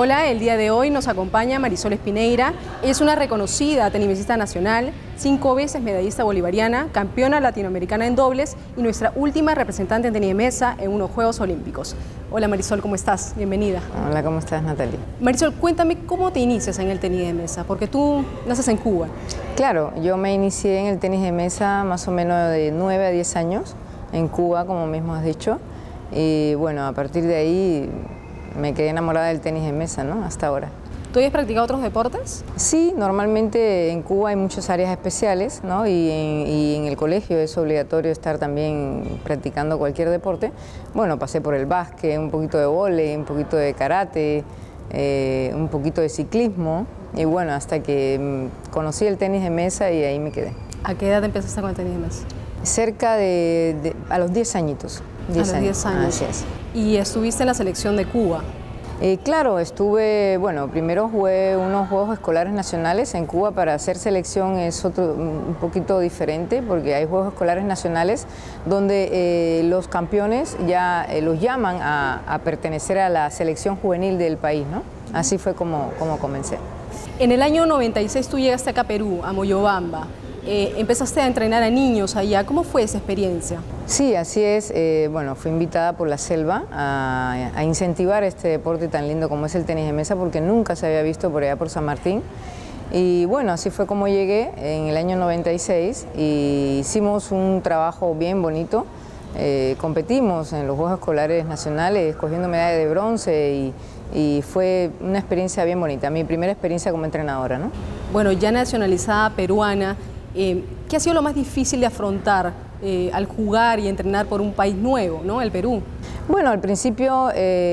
Hola, el día de hoy nos acompaña Marisol Espineira. Es una reconocida tenisista nacional, 5 veces medallista bolivariana, campeona latinoamericana en dobles y nuestra última representante en tenis de mesa en unos Juegos Olímpicos. Hola Marisol, ¿cómo estás? Bienvenida. Hola, ¿cómo estás, Natalia? Marisol, cuéntame cómo te inicias en el tenis de mesa, porque tú naces en Cuba. Claro, yo me inicié en el tenis de mesa más o menos de 9 a 10 años, en Cuba, como mismo has dicho. Y bueno, a partir de ahí me quedé enamorada del tenis de mesa, ¿no? Hasta ahora. ¿Tú has practicado otros deportes? Sí, normalmente en Cuba hay muchas áreas especiales, ¿no? Y en el colegio es obligatorio estar también practicando cualquier deporte. Bueno, pasé por el básquet, un poquito de vóley, un poquito de karate, un poquito de ciclismo. Y bueno, hasta que conocí el tenis de mesa y ahí me quedé. ¿A qué edad empezaste con el tenis de mesa? Cerca a los 10 añitos. 10 a los 10 años. Así es. ¿Y estuviste en la selección de Cuba? Claro, estuve, bueno, primero jugué unos Juegos Escolares Nacionales en Cuba. Para hacer selección es un poquito diferente porque hay Juegos Escolares Nacionales donde los campeones ya los llaman a pertenecer a la selección juvenil del país, ¿no? Así fue como comencé. En el año 96 tú llegaste acá a Perú, a Moyobamba. Empezaste a entrenar a niños allá. ¿Cómo fue esa experiencia? Sí, así es. Bueno, fui invitada por la Selva a incentivar este deporte tan lindo como es el tenis de mesa porque nunca se había visto por allá por San Martín. Y bueno, así fue como llegué en el año 96 y hicimos un trabajo bien bonito. Competimos en los Juegos Escolares Nacionales cogiendo medalla de bronce y fue una experiencia bien bonita, mi primera experiencia como entrenadora, ¿no? Bueno, ya nacionalizada peruana, ¿qué ha sido lo más difícil de afrontar al jugar y entrenar por un país nuevo, ¿no? El Perú? Bueno, al principio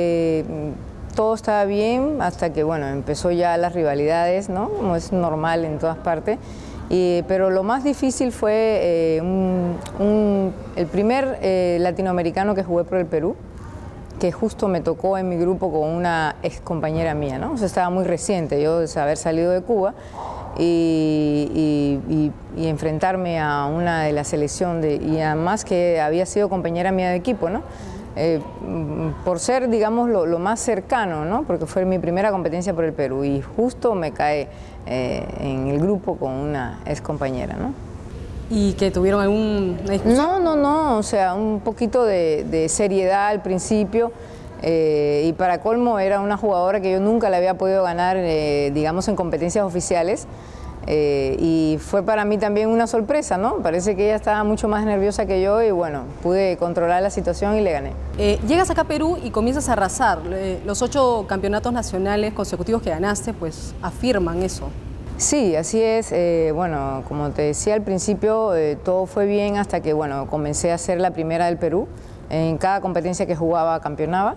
todo estaba bien hasta que, bueno, empezó ya las rivalidades, ¿no? Como es normal en todas partes. Pero lo más difícil fue el primer latinoamericano que jugué por el Perú, que justo me tocó en mi grupo con una ex compañera mía, ¿no? O sea, estaba muy reciente yo de haber salido de Cuba y enfrentarme a una de la selección, y además que había sido compañera mía de equipo, ¿no? Por ser, digamos, lo más cercano, ¿no? Porque fue mi primera competencia por el Perú y justo me cae en el grupo con una ex compañera, ¿no? ¿Y que tuvieron alguna discusión? No, o sea, un poquito de seriedad al principio y para colmo era una jugadora que yo nunca le había podido ganar, digamos, en competencias oficiales. Y fue para mí también una sorpresa, ¿no? Parece que ella estaba mucho más nerviosa que yo y bueno, pude controlar la situación y le gané. Llegas acá a Perú y comienzas a arrasar. Los 8 campeonatos nacionales consecutivos que ganaste, pues afirman eso. Sí, así es. Bueno, como te decía al principio, todo fue bien hasta que, bueno, comencé a ser la primera del Perú. En cada competencia que jugaba, campeonaba.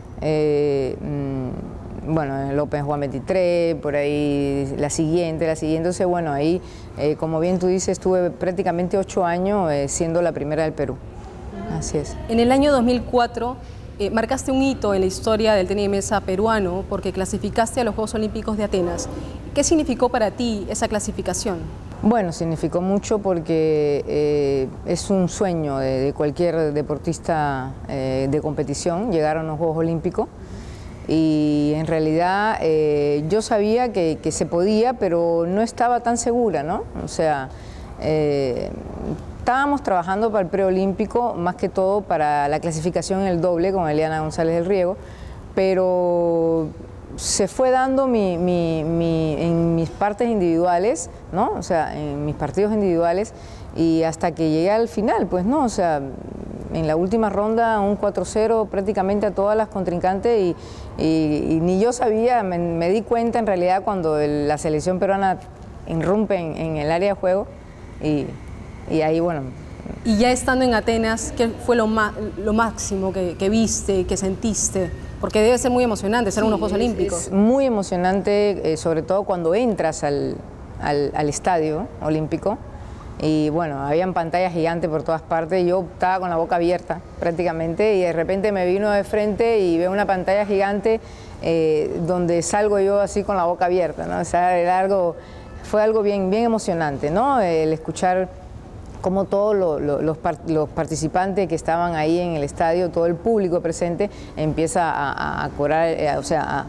Bueno, en el Open Juan 23, por ahí la siguiente. Entonces, bueno, ahí, como bien tú dices, estuve prácticamente 8 años siendo la primera del Perú. Así es. En el año 2004 marcaste un hito en la historia del tenis de mesa peruano porque clasificaste a los Juegos Olímpicos de Atenas. ¿Qué significó para ti esa clasificación? Bueno, significó mucho porque es un sueño de cualquier deportista de competición llegar a unos Juegos Olímpicos. Y en realidad yo sabía que se podía, pero no estaba tan segura, ¿no? O sea, estábamos trabajando para el preolímpico, más que todo para la clasificación en el doble con Eliana González del Riego, pero se fue dando en mis partes individuales, ¿no? O sea, en mis partidos individuales y hasta que llegué al final, pues no, o sea, en la última ronda un 4-0 prácticamente a todas las contrincantes y ni yo sabía, me di cuenta en realidad cuando la selección peruana irrumpe en el área de juego y ahí, bueno. Y ya estando en Atenas, ¿qué fue lo máximo que viste, que sentiste? Porque debe ser muy emocionante ser unos Juegos Olímpicos. Es muy emocionante, sobre todo cuando entras al estadio olímpico. Y bueno, habían pantallas gigantes por todas partes, yo estaba con la boca abierta prácticamente y de repente me vino de frente y veo una pantalla gigante donde salgo yo así con la boca abierta, ¿no? O sea, fue algo bien emocionante, ¿no? El escuchar cómo todos los participantes que estaban ahí en el estadio, todo el público presente empieza a corar, o sea,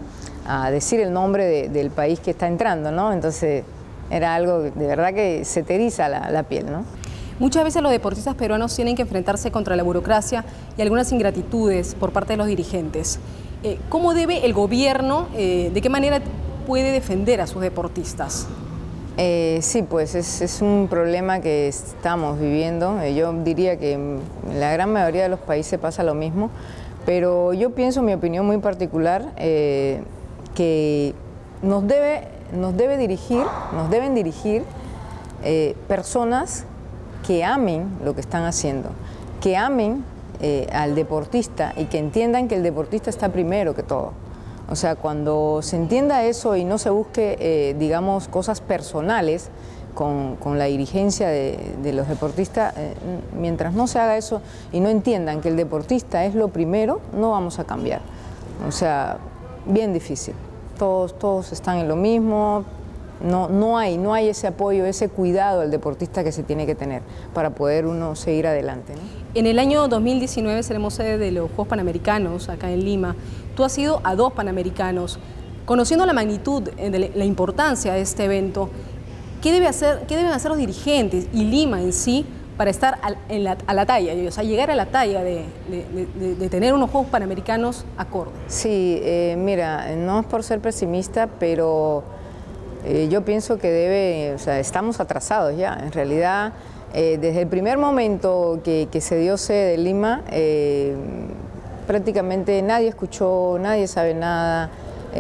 a decir el nombre del país que está entrando, ¿no? Entonces era algo de verdad que se te eriza la piel, ¿no? Muchas veces los deportistas peruanos tienen que enfrentarse contra la burocracia y algunas ingratitudes por parte de los dirigentes. ¿Cómo debe el gobierno, de qué manera puede defender a sus deportistas? Sí, pues es un problema que estamos viviendo. Yo diría que en la gran mayoría de los países pasa lo mismo, pero yo pienso, mi opinión muy particular, que nos deben dirigir personas que amen lo que están haciendo, que amen al deportista y que entiendan que el deportista está primero que todo. O sea, cuando se entienda eso y no se busque, digamos, cosas personales con la dirigencia de los deportistas, mientras no se haga eso y no entiendan que el deportista es lo primero, no vamos a cambiar. O sea, bien difícil. Todos están en lo mismo. No hay ese apoyo, ese cuidado al deportista que se tiene que tener para poder uno seguir adelante, ¿no? En el año 2019 seremos sede de los Juegos Panamericanos acá en Lima. Tú has ido a 2 Panamericanos. Conociendo la magnitud de la importancia de este evento, ¿qué deben hacer los dirigentes y Lima en sí para estar a la talla, o sea, llegar a la talla de tener unos Juegos Panamericanos acorde? Sí, mira, no es por ser pesimista, pero yo pienso que estamos atrasados ya. En realidad, desde el primer momento que se dio sede de Lima, prácticamente nadie escuchó, nadie sabe nada.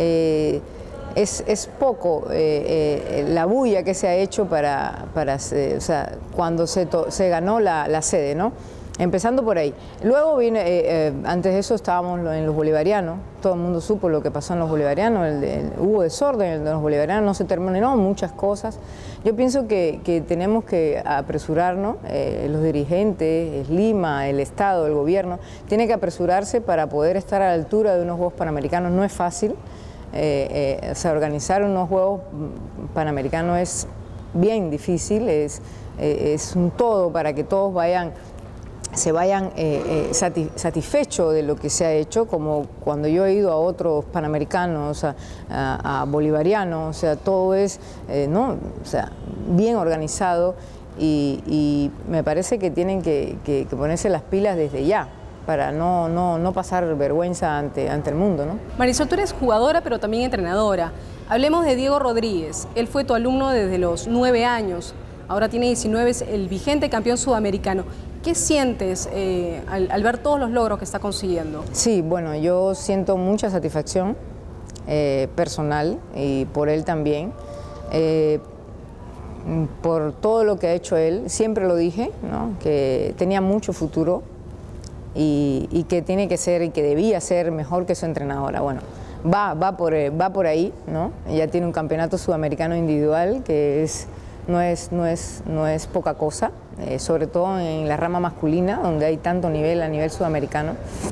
Es poco la bulla que se ha hecho cuando se ganó la sede, ¿no? Empezando por ahí. Luego viene, antes de eso estábamos en los bolivarianos, todo el mundo supo lo que pasó en los bolivarianos, hubo desorden en los bolivarianos, no se terminó muchas cosas. Yo pienso que tenemos que apresurarnos, los dirigentes, Lima, el Estado, el gobierno, tiene que apresurarse para poder estar a la altura de unos Juegos Panamericanos. No es fácil, organizar unos Juegos Panamericanos es bien difícil, es un todo para que todos se vayan satisfechos de lo que se ha hecho, como cuando yo he ido a otros panamericanos, a bolivarianos, o sea, todo es ¿no? O sea, bien organizado y me parece que tienen que ponerse las pilas desde ya para no pasar vergüenza ante el mundo, ¿no? Marisol, tú eres jugadora pero también entrenadora. Hablemos de Diego Rodríguez. Él fue tu alumno desde los 9 años, ahora tiene 19, es el vigente campeón sudamericano. ¿Qué sientes al ver todos los logros que está consiguiendo? Sí, bueno, yo siento mucha satisfacción personal y por él también, por todo lo que ha hecho él. Siempre lo dije, ¿no? Que tenía mucho futuro y que tiene que ser y que debía ser mejor que su entrenadora. Bueno, va por ahí, ¿no? Ya tiene un campeonato sudamericano individual que no es poca cosa, sobre todo en la rama masculina, donde hay tanto nivel a nivel sudamericano.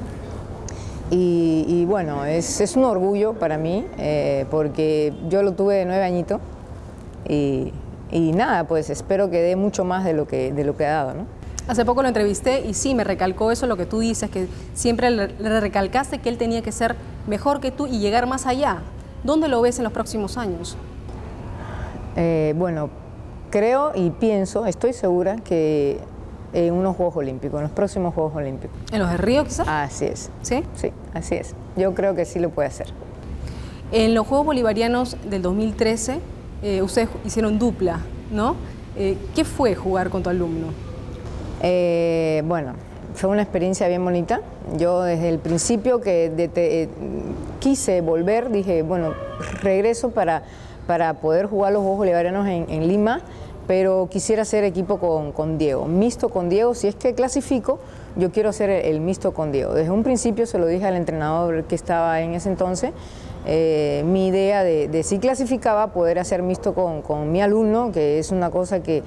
Y bueno, es un orgullo para mí, porque yo lo tuve de 9 añitos y nada, pues espero que dé mucho más de lo que ha dado, ¿no? Hace poco lo entrevisté y sí, me recalcó eso, lo que tú dices, que siempre le recalcaste que él tenía que ser mejor que tú y llegar más allá. ¿Dónde lo ves en los próximos años? Bueno, creo y pienso, estoy segura que en unos Juegos Olímpicos, en los próximos Juegos Olímpicos. ¿En los de Río quizás? Así es. ¿Sí? Sí, así es. Yo creo que sí lo puede hacer. En los Juegos Bolivarianos del 2013, ustedes hicieron dupla, ¿no? ¿Qué fue jugar con tu alumno? Bueno, fue una experiencia bien bonita. Yo desde el principio que quise volver, dije, bueno, regreso para poder jugar los Juegos Bolivarianos en Lima, pero quisiera hacer equipo con Diego, mixto con Diego. Si es que clasifico, yo quiero hacer el mixto con Diego. Desde un principio se lo dije al entrenador que estaba en ese entonces, mi idea de si clasificaba, poder hacer mixto con mi alumno, que es una cosa que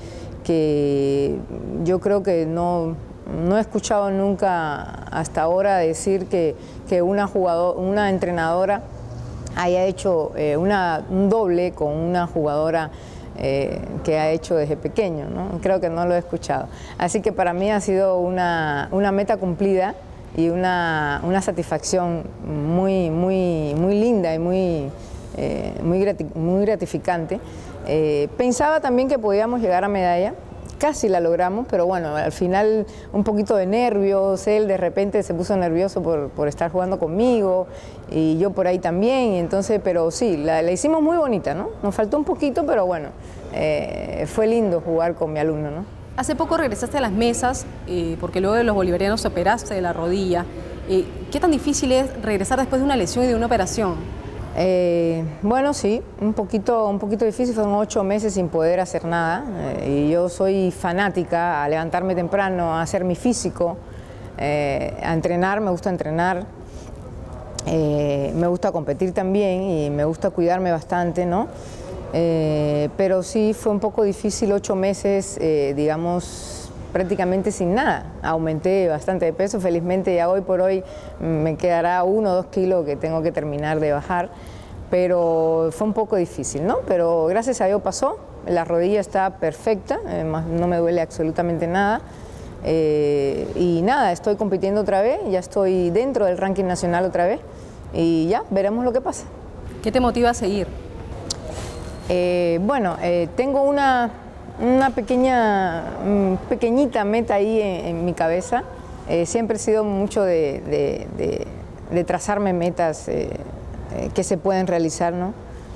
yo creo que no he escuchado nunca hasta ahora decir que una entrenadora haya hecho un doble con una jugadora que ha hecho desde pequeño, ¿no? Creo que no lo he escuchado. Así que para mí ha sido una meta cumplida y una satisfacción muy linda y muy gratificante. Pensaba también que podíamos llegar a medalla. Casi la logramos, pero bueno, al final un poquito de nervios, él de repente se puso nervioso por estar jugando conmigo y yo por ahí también, y entonces, pero sí, la hicimos muy bonita, ¿no? Nos faltó un poquito, pero bueno, fue lindo jugar con mi alumno, ¿no? Hace poco regresaste a las mesas, porque luego de los bolivarianos te operaste de la rodilla. ¿Qué tan difícil es regresar después de una lesión y de una operación? Bueno, sí, un poquito difícil, fueron 8 meses sin poder hacer nada, y yo soy fanática a levantarme temprano, a hacer mi físico, a entrenar, me gusta entrenar, me gusta competir también y me gusta cuidarme bastante, ¿no? Pero sí fue un poco difícil 8 meses, digamos, prácticamente sin nada. Aumenté bastante de peso, felizmente ya hoy por hoy me quedará 1 o 2 kilos que tengo que terminar de bajar, pero fue un poco difícil, ¿no? Pero gracias a Dios pasó, la rodilla está perfecta, no me duele absolutamente nada, y nada, estoy compitiendo otra vez, ya estoy dentro del ranking nacional otra vez y ya, veremos lo que pasa. ¿Qué te motiva a seguir? Bueno, tengo una pequeñita meta ahí en mi cabeza. Siempre he sido mucho de trazarme metas que se pueden realizar, ¿no?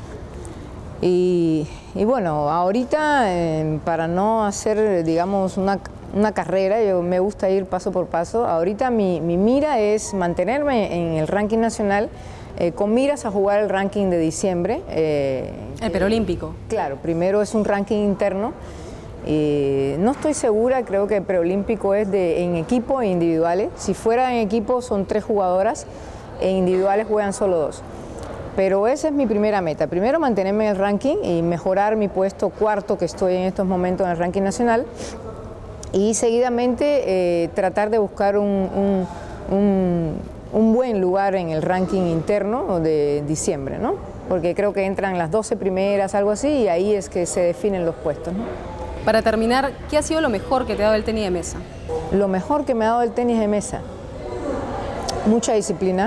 Y bueno, ahorita para no hacer, digamos, una carrera, me gusta ir paso por paso. Ahorita mi mira es mantenerme en el ranking nacional, con miras a jugar el ranking de diciembre. El preolímpico. Claro, primero es un ranking interno. No estoy segura, creo que el preolímpico es en equipo e individuales. Si fuera en equipo son 3 jugadoras, en individuales juegan solo 2. Pero esa es mi primera meta. Primero mantenerme en el ranking y mejorar mi puesto 4 que estoy en estos momentos en el ranking nacional. Y seguidamente tratar de buscar un buen lugar en el ranking interno de diciembre, ¿no? Porque creo que entran las 12 primeras, algo así, y ahí es que se definen los puestos, ¿no? Para terminar, ¿qué ha sido lo mejor que te ha dado el tenis de mesa? Lo mejor que me ha dado el tenis de mesa, mucha disciplina,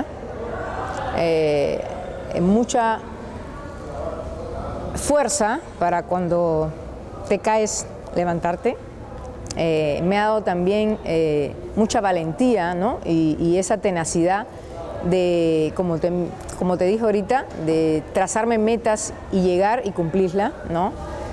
mucha fuerza para cuando te caes levantarte. Me ha dado también mucha valentía, ¿no? Y esa tenacidad de, como te dije ahorita, de trazarme metas y llegar y cumplirla, ¿no?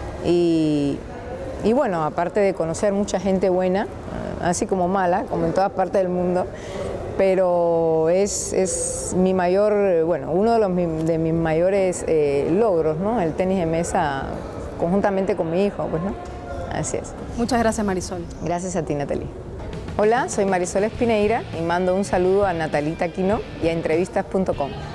Y bueno, aparte de conocer mucha gente buena, así como mala, como en todas partes del mundo, pero es mi mayor, bueno, uno de mis mayores logros, ¿no? El tenis de mesa conjuntamente con mi hijo, pues, ¿no? Así es. Muchas gracias, Marisol. Gracias a ti, Natalie. Hola, soy Marisol Espineira y mando un saludo a Natalita Aquino y a entrevistas.com.